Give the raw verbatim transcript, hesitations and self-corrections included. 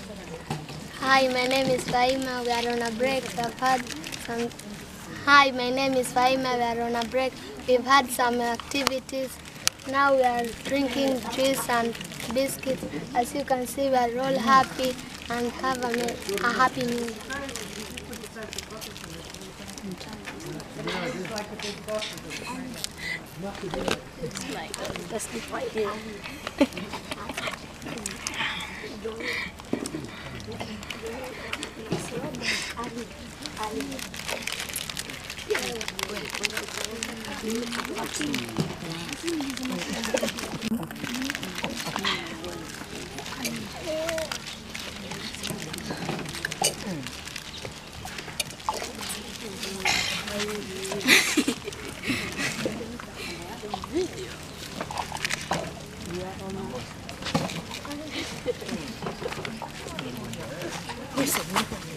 Hi, my name is Faima. We are on a break. I've had some. Hi, my name is Faima. We are on a break. We've had some activities. Now we are drinking juice and biscuits. As you can see, we are all happy and have a, a happy meal. Let's sleep right here. Listen.